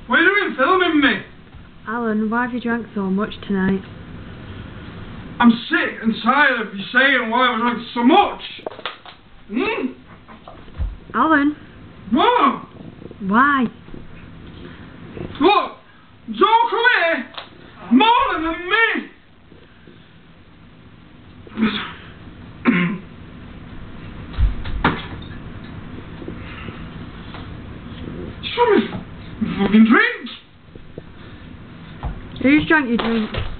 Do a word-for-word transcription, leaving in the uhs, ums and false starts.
What are you doing filming me? Alan, why have you drank so much tonight? I'm sick and tired of you saying why I drank so much. Hmm? Alan? What? Why? Look, don't come here more than me. Show me fucking drink. Who's drank your drink?